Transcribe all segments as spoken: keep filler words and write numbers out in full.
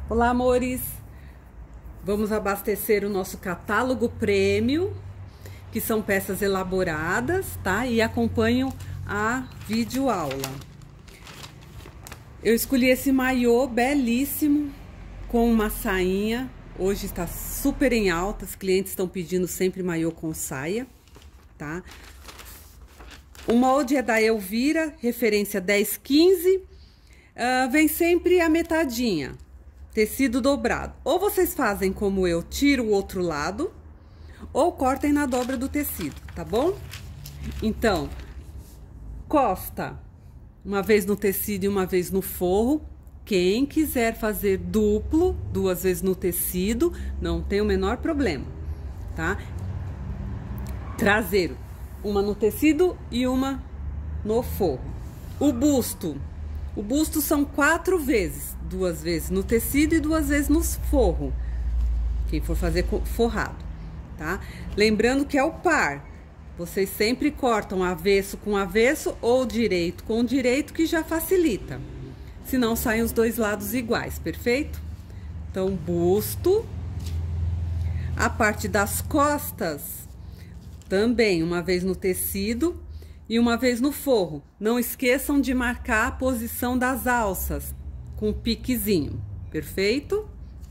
Olá, amores! Vamos abastecer o nosso catálogo prêmio, que são peças elaboradas, tá? E acompanham a videoaula. Eu escolhi esse maiô belíssimo, com uma sainha. Hoje está super em alta, os clientes estão pedindo sempre maiô com saia, tá? O molde é da Elvira, referência dez quinze. Uh, vem sempre a metadinha, tecido dobrado. Ou vocês fazem como eu, tiro o outro lado, ou cortem na dobra do tecido, tá bom? Então, costa uma vez no tecido e uma vez no forro. Quem quiser fazer duplo, duas vezes no tecido, não tem o menor problema, tá? Traseiro, uma no tecido e uma no forro. O busto, o busto são quatro vezes, duas vezes no tecido e duas vezes no forro, quem for fazer forrado, tá? Lembrando que é o par, vocês sempre cortam avesso com avesso ou direito com direito, que já facilita. Senão saem os dois lados iguais, perfeito? Então, busto. A parte das costas, também uma vez no tecido e uma vez no forro. Não esqueçam de marcar a posição das alças com piquezinho, perfeito?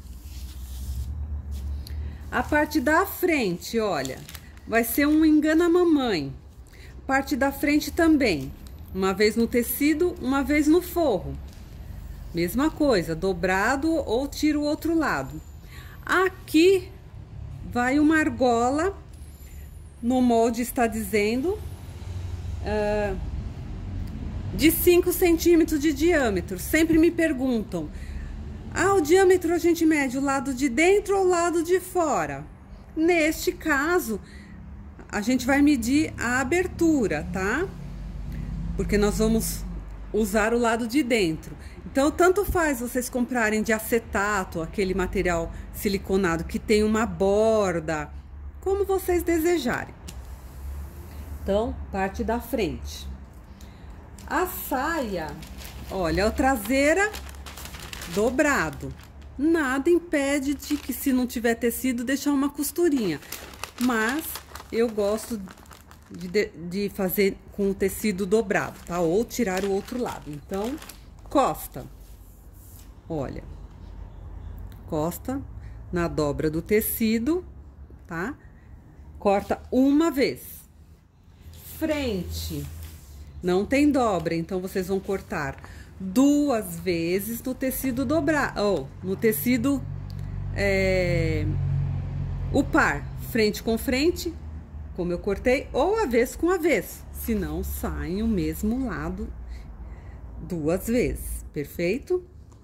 A parte da frente, olha, vai ser um engana-mamãe. Parte da frente também, uma vez no tecido, uma vez no forro. Mesma coisa, dobrado ou tiro o outro lado. Aqui vai uma argola, no molde está dizendo, uh, de cinco centímetros de diâmetro. Sempre me perguntam, ah, o diâmetro a gente mede o lado de dentro ou o lado de fora? Neste caso, a gente vai medir a abertura, tá? Porque nós vamos usar o lado de dentro. Então, tanto faz vocês comprarem de acetato, aquele material siliconado que tem uma borda, como vocês desejarem. Então, parte da frente. A saia, olha, a traseira dobrado. Nada impede de que, se não tiver tecido, deixar uma costurinha. Mas eu gosto de, de fazer com o tecido dobrado, tá? Ou tirar o outro lado. Então, costa, olha, costa na dobra do tecido, tá? Corta uma vez. Frente, não tem dobra, então vocês vão cortar duas vezes no tecido dobrado, ou no tecido, é, o par, frente com frente, como eu cortei, ou avesso com avesso, senão saem o mesmo lado duas vezes, perfeito?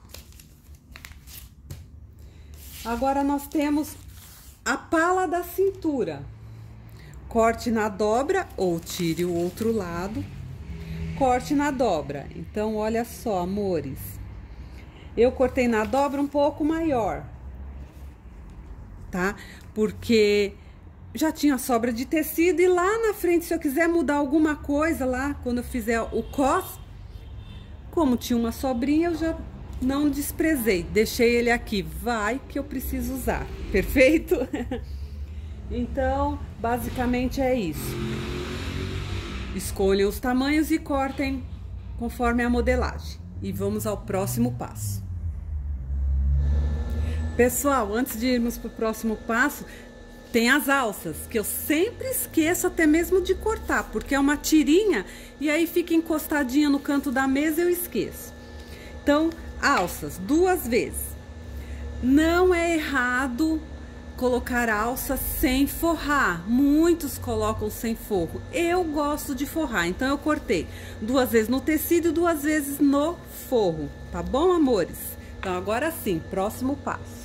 Agora nós temos a pala da cintura. Corte na dobra ou tire o outro lado. Corte na dobra. Então, olha só, amores. Eu cortei na dobra um pouco maior, tá? Porque já tinha sobra de tecido e lá na frente, se eu quiser mudar alguma coisa lá, quando eu fizer o cos, como tinha uma sobrinha, eu já não desprezei, deixei ele aqui, vai que eu preciso usar, perfeito? Então, basicamente é isso. Escolham os tamanhos e cortem conforme a modelagem. E vamos ao próximo passo. Pessoal, antes de irmos para o próximo passo, tem as alças, que eu sempre esqueço até mesmo de cortar, porque é uma tirinha e aí fica encostadinha no canto da mesa, eu esqueço. Então, alças, duas vezes. Não é errado colocar alça sem forrar. Muitos colocam sem forro. Eu gosto de forrar, então eu cortei duas vezes no tecido e duas vezes no forro. Tá bom, amores? Então, agora sim, próximo passo.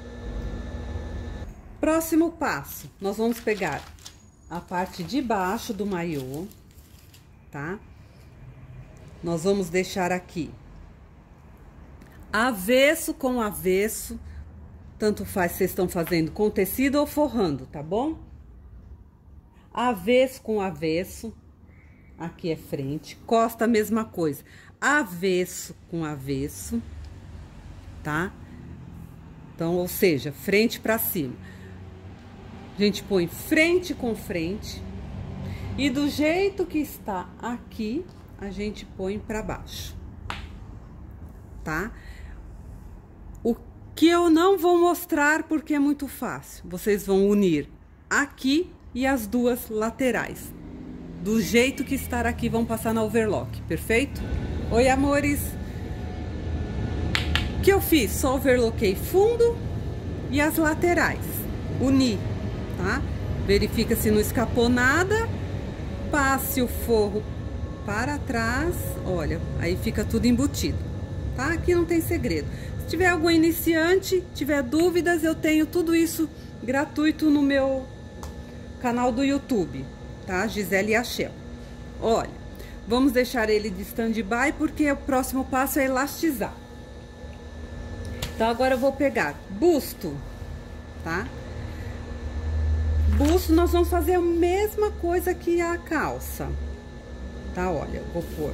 Próximo passo, nós vamos pegar a parte de baixo do maiô, tá? Nós vamos deixar aqui avesso com avesso, tanto faz se vocês estão fazendo com tecido ou forrando, tá bom? Avesso com avesso, aqui é frente, costa a mesma coisa, avesso com avesso, tá? Então, ou seja, frente para cima. A gente põe frente com frente e do jeito que está aqui, a gente põe para baixo, tá? O que eu não vou mostrar porque é muito fácil. Vocês vão unir aqui e as duas laterais. Do jeito que está aqui, vão passar na overlock, perfeito? Oi, amores! O que eu fiz? Só overloquei fundo e as laterais. Uni, tá? Verifica se não escapou nada. Passe o forro para trás. Olha, aí fica tudo embutido, tá? Aqui não tem segredo. Se tiver algum iniciante, tiver dúvidas, eu tenho tudo isso gratuito no meu canal do YouTube, tá? Gisele Yachel. Olha, vamos deixar ele de stand-by porque o próximo passo é elastizar. Então, agora eu vou pegar busto, tá? Busto, nós vamos fazer a mesma coisa que a calça, tá? Olha, eu vou pôr.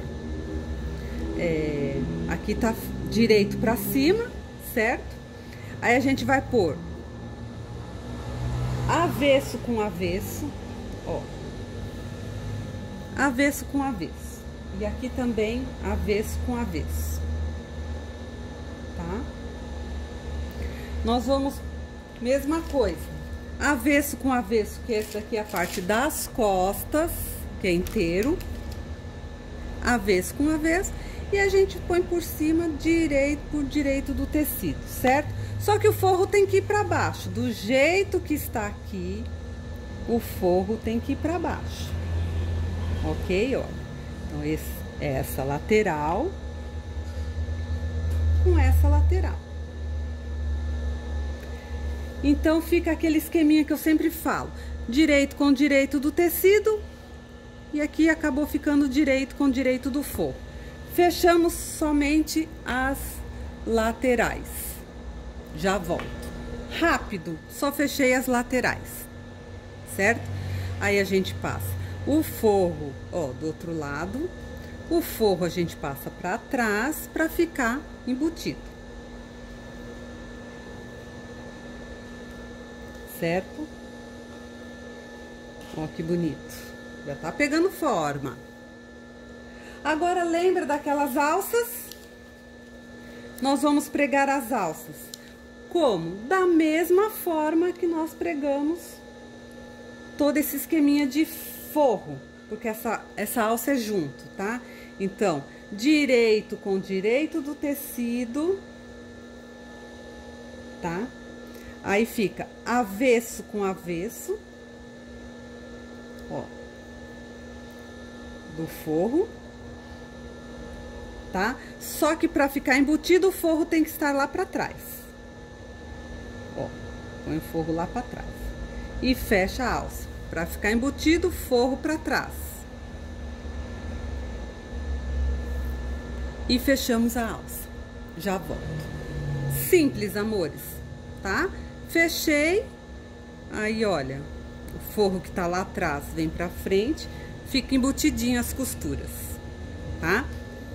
É, aqui tá direito pra cima, certo? Aí a gente vai pôr avesso com avesso, ó. Avesso com avesso. E aqui também avesso com avesso, tá? Nós vamos, mesma coisa, avesso com avesso, que essa aqui é a parte das costas, que é inteiro, avesso com avesso, e a gente põe por cima, direito por direito do tecido, certo? Só que o forro tem que ir para baixo, do jeito que está aqui, o forro tem que ir para baixo, ok? Olha, então esse, essa lateral com essa lateral. Então, fica aquele esqueminha que eu sempre falo. Direito com direito do tecido. E aqui acabou ficando direito com direito do forro. Fechamos somente as laterais. Já volto. Rápido, só fechei as laterais. Certo? Aí a gente passa o forro, ó, do outro lado. O forro a gente passa pra trás pra ficar embutido. Certo? Ó, que bonito. Já tá pegando forma. Agora, lembra daquelas alças? Nós vamos pregar as alças. Como? Da mesma forma que nós pregamos todo esse esqueminha de forro. Porque essa, essa alça é junto, tá? Então, direito com direito do tecido, tá? Aí fica avesso com avesso, ó, do forro, tá? Só que para ficar embutido, o forro tem que estar lá para trás. Ó, põe o forro lá para trás. E fecha a alça. Para ficar embutido, o forro para trás. E fechamos a alça. Já volto. Simples, amores, tá? Fechei, aí olha, o forro que tá lá atrás vem pra frente, fica embutidinho as costuras, tá?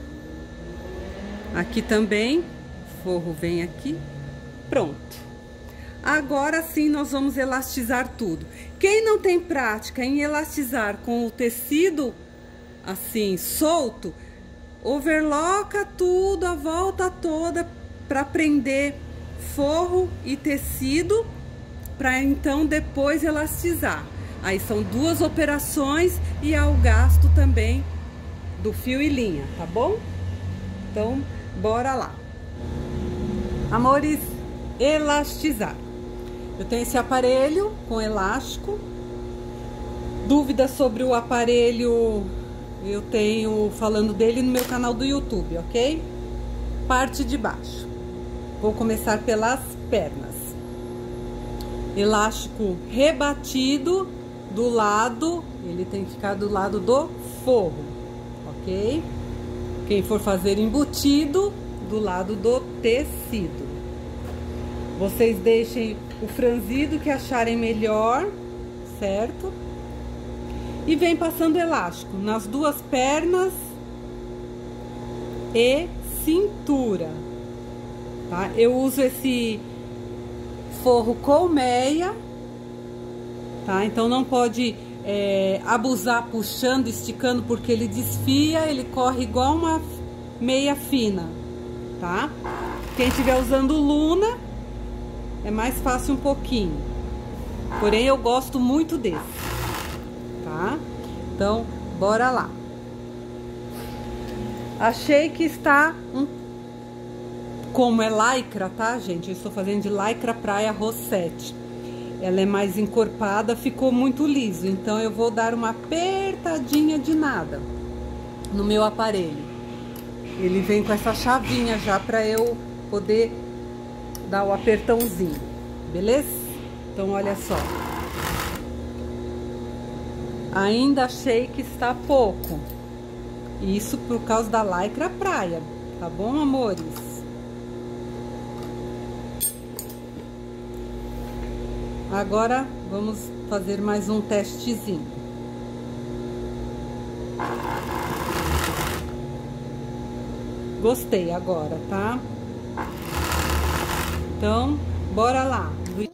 Aqui também, o forro vem aqui, pronto. Agora sim nós vamos elastizar tudo. Quem não tem prática em elastizar com o tecido assim, solto, overloca tudo, a volta toda pra prender forro e tecido, para então depois elastizar. Aí são duas operações e há o gasto também do fio e linha, tá bom? Então, bora lá. Amores, elastizar. Eu tenho esse aparelho com elástico. Dúvidas sobre o aparelho, eu tenho falando dele no meu canal do YouTube, ok? Parte de baixo. Vou começar pelas pernas. Elástico rebatido do lado, ele tem que ficar do lado do forro, ok? Quem for fazer embutido, do lado do tecido. Vocês deixem o franzido que acharem melhor, certo? E vem passando elástico nas duas pernas e cintura. Tá? Eu uso esse forro colmeia, tá? Então não pode é, abusar puxando, esticando, porque ele desfia, ele corre igual uma meia fina, tá? Quem estiver usando luna, é mais fácil um pouquinho. Porém, eu gosto muito desse, tá? Então, bora lá. Achei que está um... Como é lycra, tá, gente? Eu estou fazendo de lycra praia Rossete. Ela é mais encorpada, ficou muito liso. Então, eu vou dar uma apertadinha de nada no meu aparelho. Ele vem com essa chavinha já para eu poder dar o apertãozinho, beleza? Então, olha só. Ainda achei que está pouco. Isso por causa da lycra praia, tá bom, amores? Agora, vamos fazer mais um testezinho. Gostei agora, tá? Então, bora lá.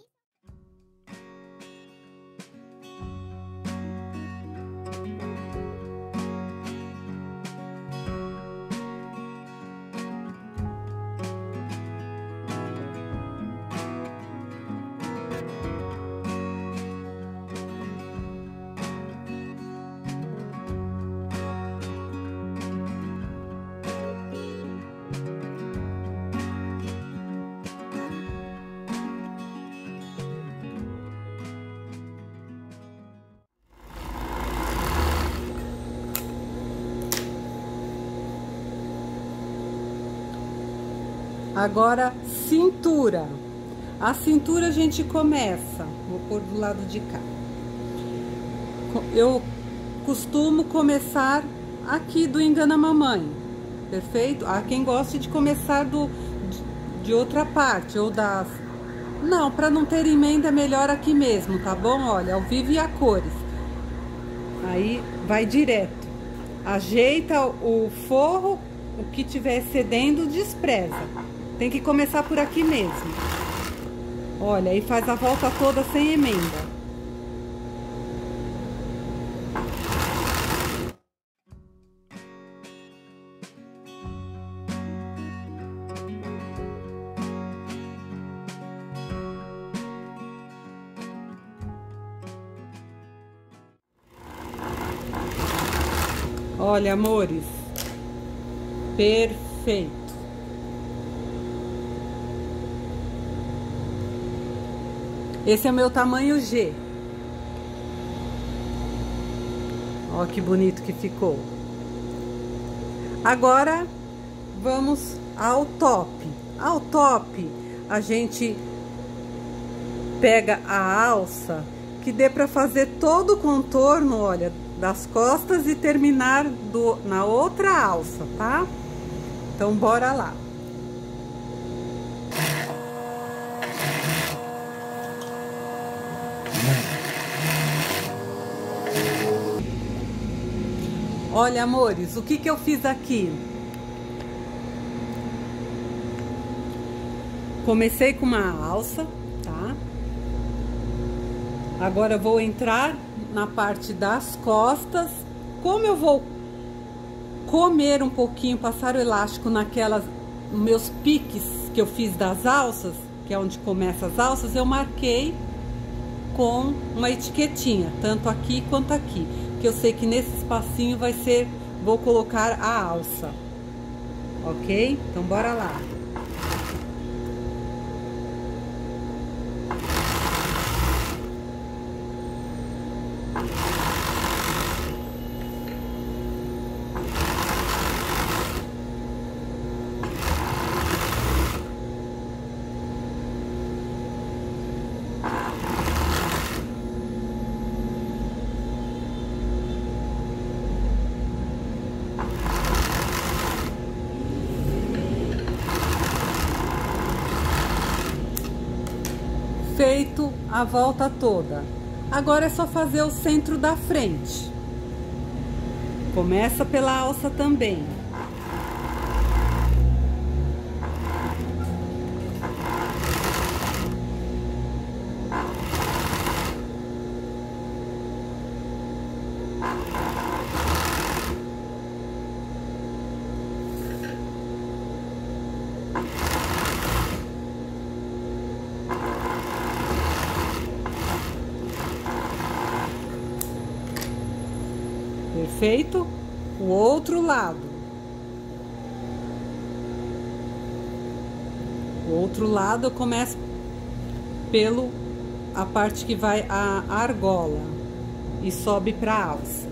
Agora, cintura. A cintura a gente começa, vou pôr do lado de cá. Eu costumo começar aqui do Engana Mamãe, perfeito? Há quem goste de começar do, de, de outra parte, ou das... Não, para não ter emenda é melhor aqui mesmo, tá bom? Olha, ao vivo e a cores. Aí, vai direto. Ajeita o forro, o que tiver excedendo, despreza. Tem que começar por aqui mesmo. Olha, aí faz a volta toda sem emenda. Olha, amores, perfeito. Esse é o meu tamanho G. Ó, que bonito que ficou. Agora, vamos ao top. Ao top, a gente pega a alça, que dê pra fazer todo o contorno, olha, das costas e terminar do, na outra alça, tá? Então, bora lá. Olha, amores, o que que eu fiz aqui? Comecei com uma alça, tá? Agora eu vou entrar na parte das costas. Como eu vou comer um pouquinho, passar o elástico naquelas, meus piques que eu fiz das alças, que é onde começa as alças, eu marquei com uma etiquetinha, tanto aqui quanto aqui. Que eu sei que nesse espacinho vai ser, vou colocar a alça, ok? Então, bora lá. Feito a volta toda. Agora é só fazer o centro da frente. Começa pela alça também. Perfeito? O outro lado. O outro lado eu começo pelo a parte que vai a argola e sobe para a alça.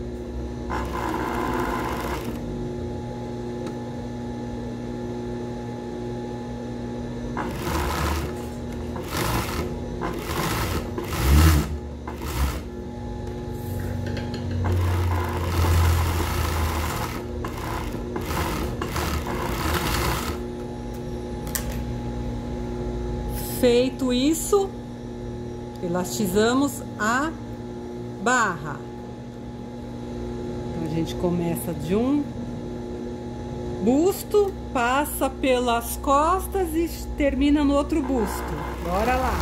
Feito isso, elastizamos a barra. Então, a gente começa de um busto, passa pelas costas e termina no outro busto. Bora lá.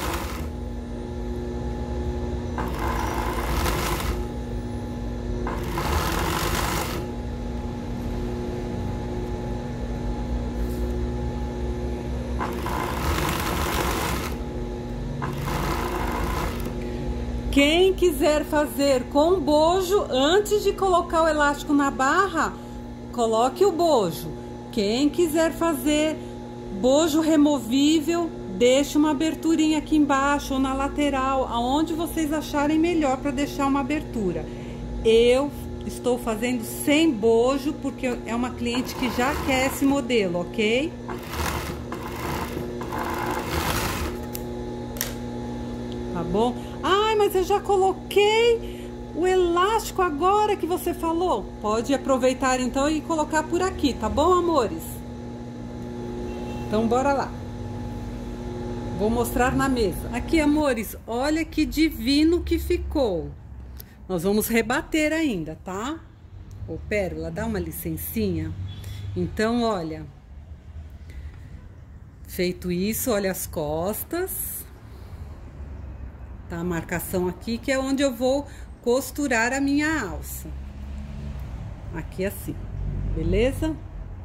Quem quiser fazer com bojo, antes de colocar o elástico na barra, coloque o bojo. Quem quiser fazer bojo removível, deixe uma aberturinha aqui embaixo ou na lateral, aonde vocês acharem melhor para deixar uma abertura. Eu estou fazendo sem bojo, porque é uma cliente que já quer esse modelo, ok? Tá bom? Ai, mas eu já coloquei o elástico agora que você falou. Pode aproveitar então e colocar por aqui, tá bom, amores? Então, bora lá. Vou mostrar na mesa. Aqui, amores, olha que divino que ficou. Nós vamos rebater ainda, tá? Ô, Pérola, dá uma licencinha. Então, olha. Feito isso, olha as costas. Tá, a marcação aqui, que é onde eu vou costurar a minha alça. Aqui assim, beleza?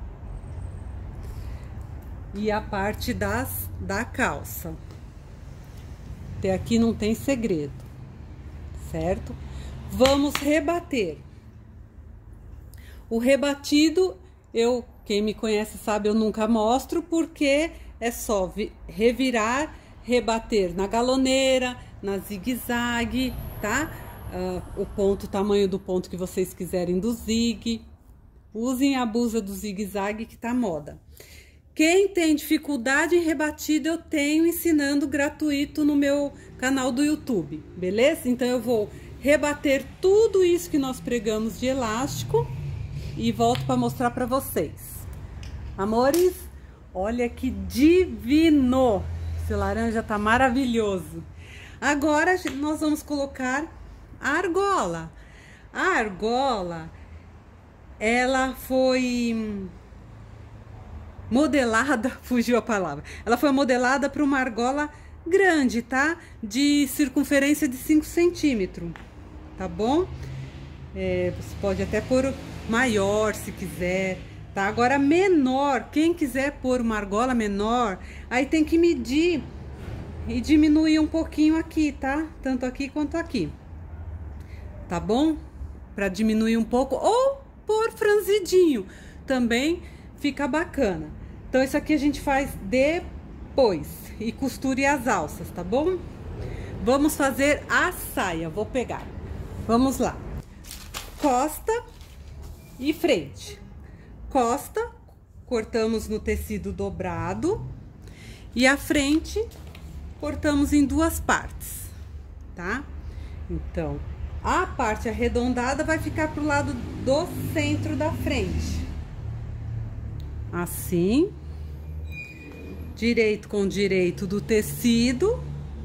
E a parte das, da calça. Até aqui não tem segredo, certo? Vamos rebater. O rebatido, eu, quem me conhece sabe, eu nunca mostro, porque é só revirar, rebater na galoneira, na zigue-zague, tá? Uh, o ponto, o tamanho do ponto que vocês quiserem do zigue. Usem a blusa do zigue-zague que tá moda. Quem tem dificuldade em rebatido, eu tenho ensinando gratuito no meu canal do YouTube, beleza? Então, eu vou rebater tudo isso que nós pregamos de elástico e volto para mostrar para vocês. Amores, olha que divino! Esse laranja tá maravilhoso. Agora, nós vamos colocar a argola. A argola, ela foi modelada, fugiu a palavra. Ela foi modelada para uma argola grande, tá? De circunferência de cinco centímetros, tá bom? É, você pode até pôr maior se quiser, tá? Agora, menor, quem quiser pôr uma argola menor, aí tem que medir e diminuir um pouquinho aqui, tá? Tanto aqui quanto aqui. Tá bom? Pra diminuir um pouco. Ou pôr franzidinho. Também fica bacana. Então, isso aqui a gente faz depois. E costure as alças, tá bom? Vamos fazer a saia. Vou pegar. Vamos lá. Costa e frente. Costa, cortamos no tecido dobrado. E a frente, cortamos em duas partes, tá? Então, a parte arredondada vai ficar pro lado do centro da frente. Assim. Direito com direito do tecido,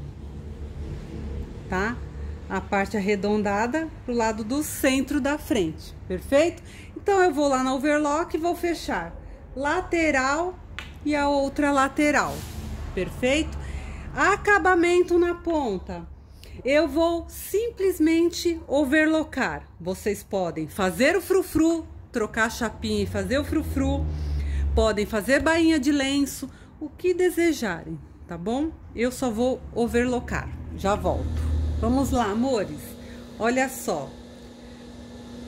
tá? A parte arredondada pro lado do centro da frente, perfeito? Então, eu vou lá na overlock e vou fechar lateral e a outra lateral, perfeito? Acabamento na ponta, eu vou simplesmente overlocar. Vocês podem fazer o frufru, trocar a chapinha e fazer o frufru, podem fazer bainha de lenço, o que desejarem, tá bom? Eu só vou overlocar, já volto. Vamos lá, amores, olha só.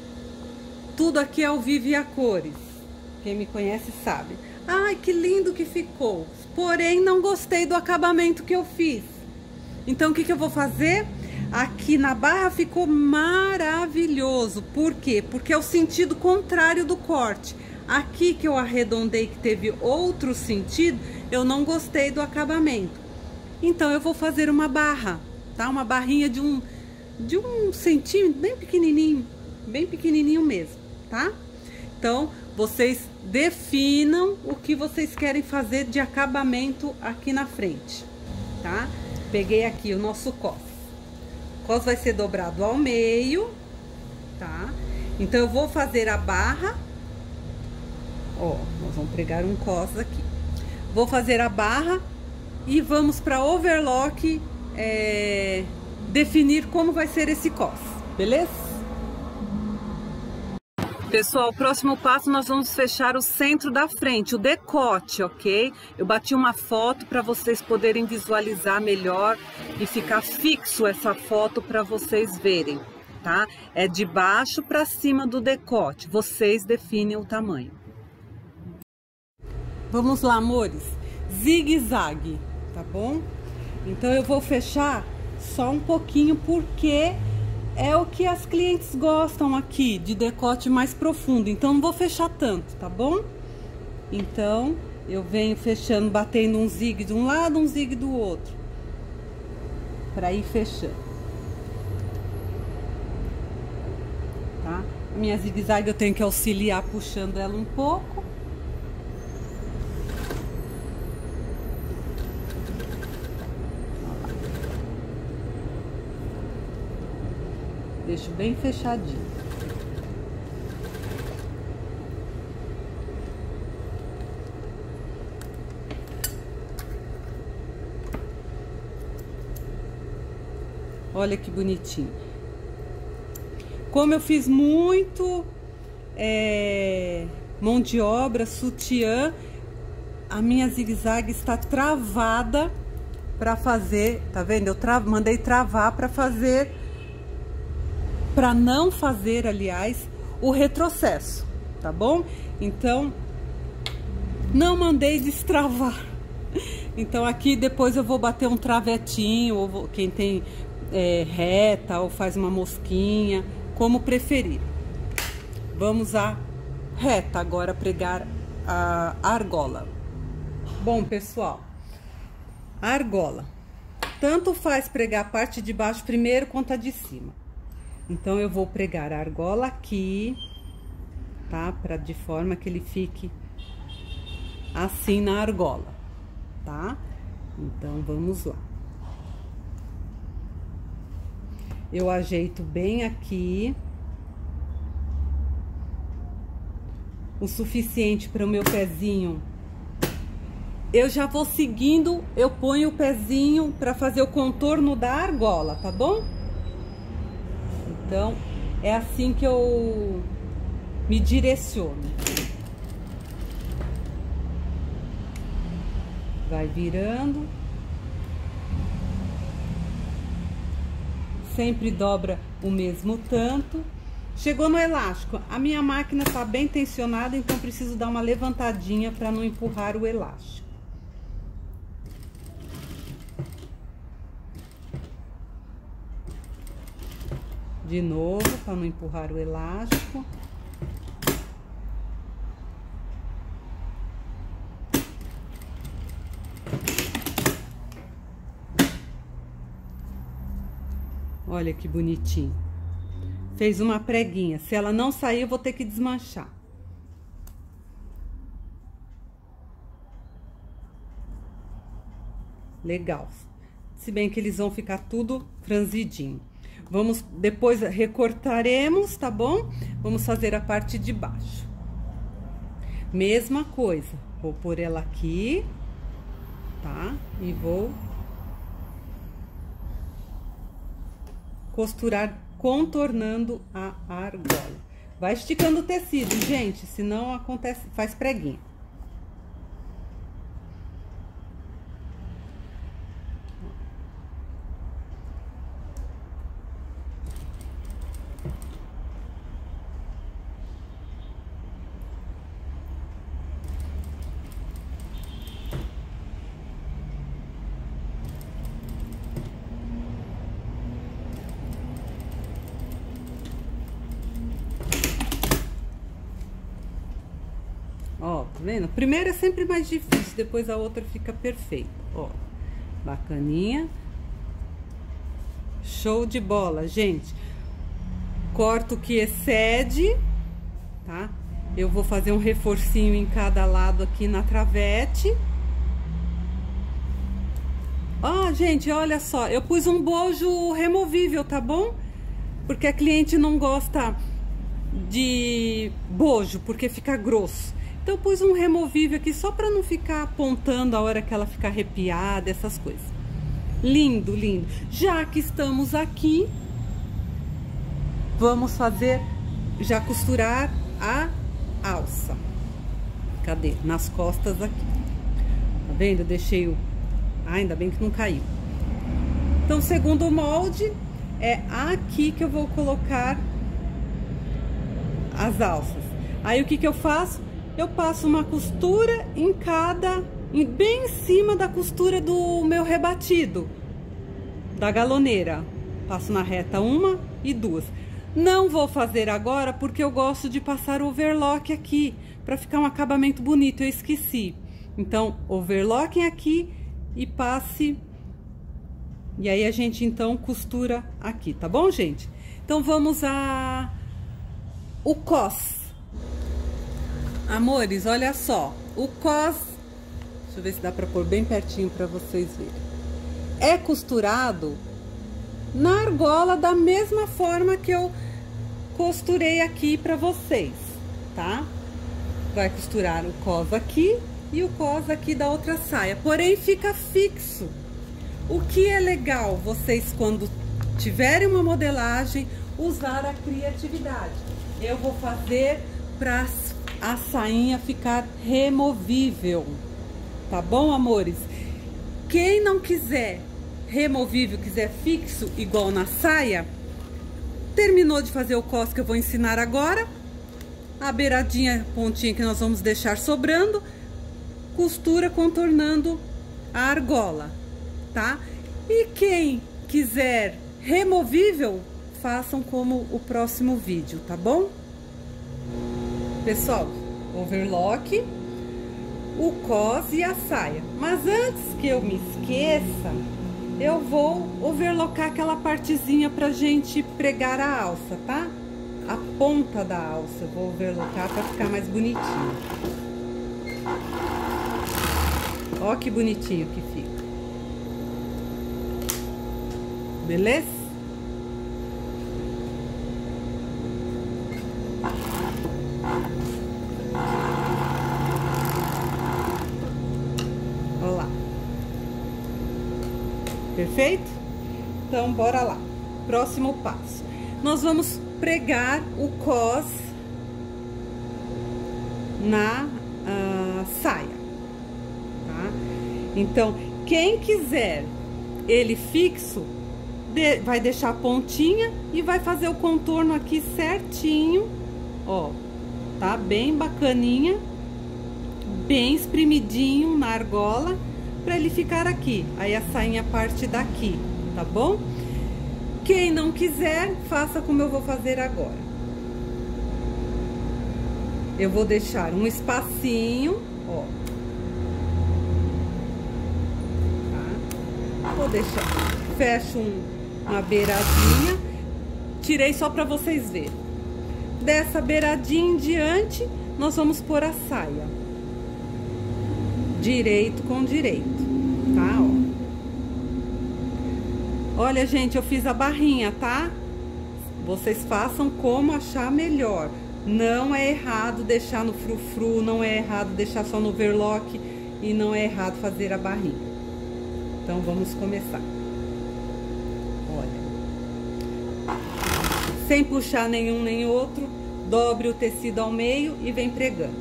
tudo aqui é ao vivo e a cores. Quem me conhece sabe. Ai, que lindo que ficou. Porém, não gostei do acabamento que eu fiz. Então, o que que eu vou fazer? Aqui na barra ficou maravilhoso. Por quê? Porque é o sentido contrário do corte. Aqui que eu arredondei, que teve outro sentido, eu não gostei do acabamento. Então, eu vou fazer uma barra, tá? Uma barrinha de um, de um centímetro, bem pequenininho, bem pequenininho mesmo, tá? Então, vocês definam o que vocês querem fazer de acabamento aqui na frente, tá? Peguei aqui o nosso cos. O cos vai ser dobrado ao meio, tá? Então, eu vou fazer a barra. Ó, nós vamos pregar um cos aqui. Vou fazer a barra e vamos para overlock é, definir como vai ser esse cos, beleza? Pessoal, o próximo passo nós vamos fechar o centro da frente, o decote, ok? Eu bati uma foto para vocês poderem visualizar melhor e ficar fixo essa foto para vocês verem, tá? É de baixo para cima do decote, vocês definem o tamanho. Vamos lá, amores, zigue-zague, tá bom? Então eu vou fechar só um pouquinho porque é o que as clientes gostam aqui, de decote mais profundo. Então não vou fechar tanto, tá bom? Então eu venho fechando, batendo um zigue de um lado, um zigue do outro, para ir fechando, tá? A minha zigue-zague eu tenho que auxiliar puxando ela um pouco. Deixo bem fechadinho. Olha que bonitinho. Como eu fiz muito é, mão de obra, sutiã, a minha zigue-zague está travada para fazer, tá vendo? Eu tra mandei travar para fazer, para não fazer, aliás, o retrocesso, tá bom? Então, não mandei destravar. Então, aqui depois eu vou bater um travetinho, ou vou, quem tem é, reta, ou faz uma mosquinha, como preferir. Vamos à reta agora, pregar a argola. Bom, pessoal, a argola, tanto faz pregar a parte de baixo primeiro quanto a de cima. Então, eu vou pregar a argola aqui, tá? Pra, de forma que ele fique assim na argola, tá? Então, vamos lá. Eu ajeito bem aqui, o suficiente para o meu pezinho. Eu já vou seguindo, eu ponho o pezinho para fazer o contorno da argola, tá bom? Então, é assim que eu me direciono. Vai virando. Sempre dobra o mesmo tanto. Chegou no elástico. A minha máquina tá bem tensionada, então preciso dar uma levantadinha para não empurrar o elástico. De novo, para não empurrar o elástico. Olha que bonitinho. Fez uma preguinha. Se ela não sair, eu vou ter que desmanchar. Legal. Se bem que eles vão ficar tudo franzidinho. Vamos, depois recortaremos, tá bom? Vamos fazer a parte de baixo. Mesma coisa. Vou pôr ela aqui, tá? E vou costurar contornando a argola. Vai esticando o tecido, gente, senão acontece, faz preguinha. vendo? Primeiro é sempre mais difícil, depois a outra fica perfeita, ó. Bacaninha. Show de bola, gente. Corto o que excede, tá? Eu vou fazer um reforcinho em cada lado aqui na travete. Ó, gente, olha só, eu pus um bojo removível, tá bom? Porque a cliente não gosta de bojo, porque fica grosso. Então eu pus um removível aqui só pra não ficar apontando a hora que ela ficar arrepiada, essas coisas. Lindo, lindo. Já que estamos aqui, vamos fazer, já costurar a alça. Cadê? Nas costas aqui. Tá vendo? Eu deixei o... Ah, ainda bem que não caiu. Então, segundo molde, é aqui que eu vou colocar as alças. Aí, o que que eu faço? Eu passo uma costura em cada... bem em cima da costura do meu rebatido, da galoneira. Passo na reta uma e duas. Não vou fazer agora porque eu gosto de passar overlock aqui, para ficar um acabamento bonito, eu esqueci. Então, overlocking aqui e passe. E aí a gente então costura aqui, tá bom, gente? Então vamos a o cos. Amores, olha só, o cos, deixa eu ver se dá para pôr bem pertinho para vocês verem. É costurado na argola da mesma forma que eu costurei aqui para vocês, tá? Vai costurar o cos aqui e o cos aqui da outra saia, porém fica fixo. O que é legal vocês, quando tiverem uma modelagem, usar a criatividade. Eu vou fazer para a sainha ficar removível, tá bom, amores? Quem não quiser removível, quiser fixo, igual na saia, terminou de fazer o cos que eu vou ensinar agora, a beiradinha, pontinha que nós vamos deixar sobrando, costura contornando a argola, tá? E quem quiser removível, façam como o próximo vídeo, tá bom? Pessoal, overlock, o cos e a saia. Mas antes que eu me esqueça, eu vou overlocar aquela partezinha pra gente pregar a alça, tá? A ponta da alça, eu vou overlocar pra ficar mais bonitinho. Ó que bonitinho que fica. Beleza? Olha lá. Perfeito? Então, bora lá. Próximo passo. Nós vamos pregar o cos na uh, saia, tá? Então, quem quiser ele fixo, de, vai deixar a pontinha e vai fazer o contorno aqui certinho, ó, tá? Bem bacaninha, bem espremidinho na argola, pra ele ficar aqui. Aí a sainha parte daqui, tá bom? Quem não quiser, faça como eu vou fazer agora. Eu vou deixar um espacinho, ó. Tá? Vou deixar, fecho um, uma beiradinha. Tirei só pra vocês verem. Dessa beiradinha em diante, nós vamos pôr a saia. Direito com direito, tá? Ó. Olha, gente, eu fiz a barrinha, tá? Vocês façam como achar melhor. Não é errado deixar no frufru, não é errado deixar só no overlock e não é errado fazer a barrinha. Então, vamos começar. Olha. Sem puxar nenhum nem outro, dobre o tecido ao meio e vem pregando.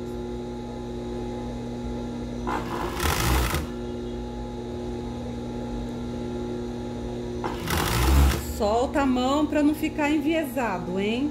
Solta a mão para não ficar enviesado, hein?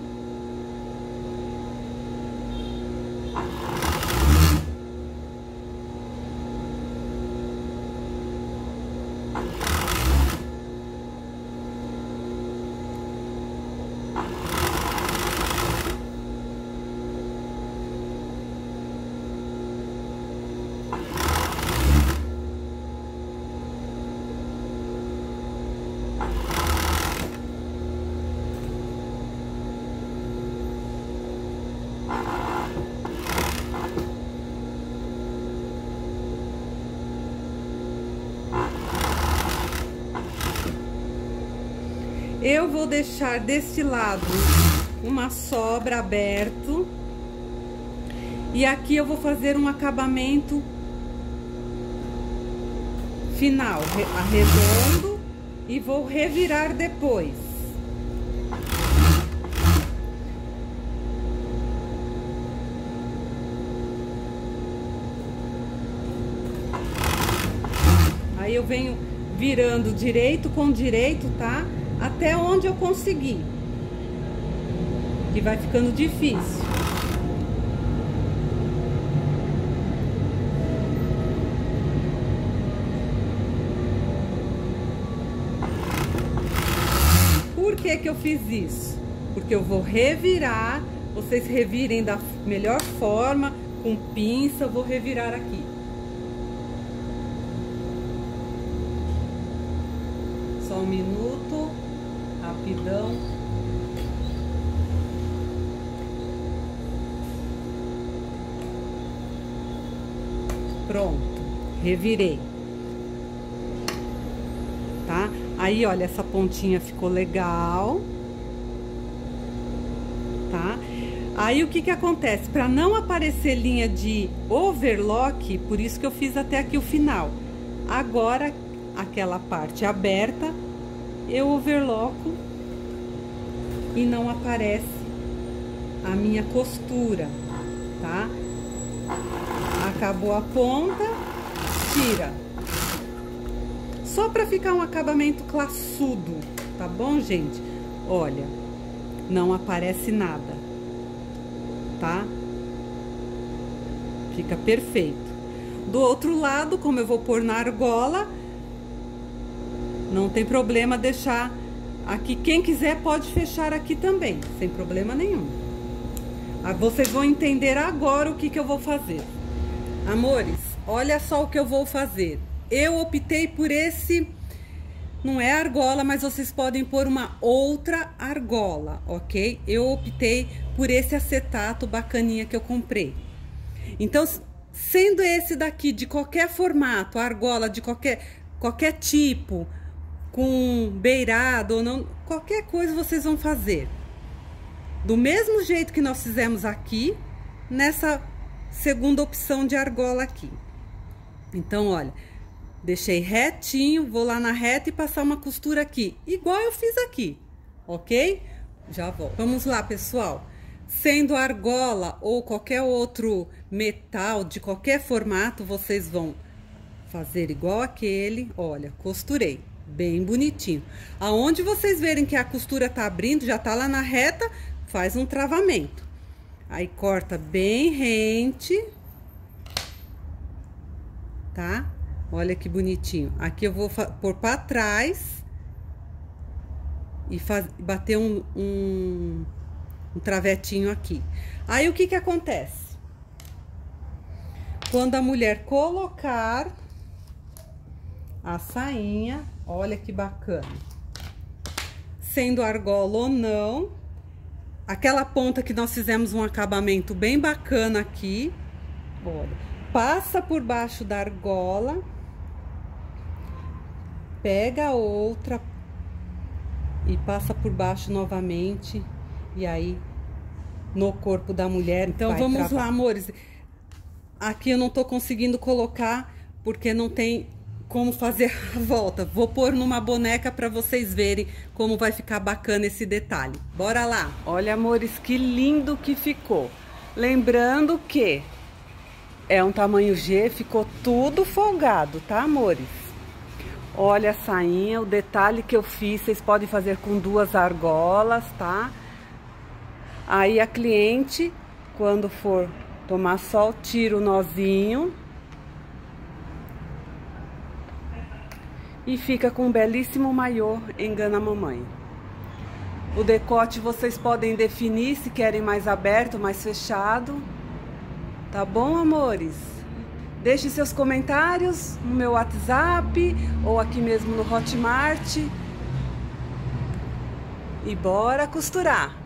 Eu vou deixar deste lado uma sobra aberto. E aqui eu vou fazer um acabamento final, arredondo, e vou revirar depois. Aí eu venho virando direito com direito, tá? Até onde eu conseguir. Que vai ficando difícil. Por que que eu fiz isso? Porque eu vou revirar, vocês revirem da melhor forma, com pinça, eu vou revirar aqui. Só um minuto, rapidão. Pronto, revirei. Tá? Aí, olha, essa pontinha ficou legal. Tá? Aí, o que que acontece? Para não aparecer linha de overlock, por isso que eu fiz até aqui o final. Agora, aquela parte aberta, eu overloco e não aparece a minha costura, tá? Acabou a ponta, tira. Só para ficar um acabamento classudo, tá bom, gente? Olha, não aparece nada, tá? Fica perfeito. Do outro lado, como eu vou pôr na argola, não tem problema deixar aqui. Quem quiser pode fechar aqui também, sem problema nenhum. Vocês vão entender agora o que que eu vou fazer. Amores, olha só o que eu vou fazer. Eu optei por esse, não é argola, mas vocês podem pôr uma outra argola, ok? Eu optei por esse acetato bacaninha que eu comprei. Então, sendo esse daqui de qualquer formato, argola de qualquer, qualquer tipo, com beirado ou não, qualquer coisa vocês vão fazer. Do mesmo jeito que nós fizemos aqui, nessa segunda opção de argola aqui. Então, olha, deixei retinho, vou lá na reta e passar uma costura aqui, igual eu fiz aqui, ok? Já volto. Vamos lá, pessoal. Sendo argola ou qualquer outro metal de qualquer formato, vocês vão fazer igual aquele, olha, costurei. Bem bonitinho. Aonde vocês verem que a costura tá abrindo, já tá lá na reta, faz um travamento. Aí corta bem rente. Tá? Olha que bonitinho. Aqui eu vou pôr pra trás e faz, bater um, um, um travetinho aqui. Aí o que que acontece? Quando a mulher colocar a sainha, olha que bacana. Sendo argola ou não, aquela ponta que nós fizemos um acabamento bem bacana aqui, olha, passa por baixo da argola, pega a outra e passa por baixo novamente, e aí no corpo da mulher. Então vamos travar. Lá, amores. Aqui eu não tô conseguindo colocar porque não tem como fazer a volta. Vou pôr numa boneca para vocês verem como vai ficar bacana esse detalhe. Bora lá. Olha, amores, que lindo que ficou. Lembrando que é um tamanho G, ficou tudo folgado, tá, amores? Olha a sainha, o detalhe que eu fiz, vocês podem fazer com duas argolas, tá? Aí a cliente, quando for tomar sol, tira o nozinho e fica com um belíssimo maiô Engana a Mamãe. O decote vocês podem definir se querem mais aberto, mais fechado. Tá bom, amores? Deixe seus comentários no meu WhatsApp ou aqui mesmo no Hotmart. E bora costurar!